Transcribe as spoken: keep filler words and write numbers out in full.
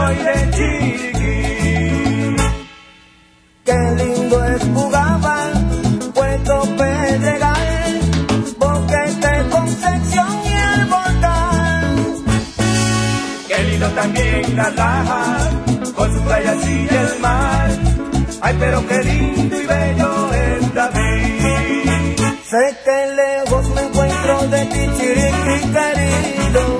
soy de Chiriquí. Qué lindo es Ugaba, Puerto Pedregal, Boquete, Concepción y el volcán. Qué lindo también La Laja, con sus playas y el mar. Ay, pero qué lindo y bello es David. Sé que lejos me encuentro de ti, Chiriquí querido.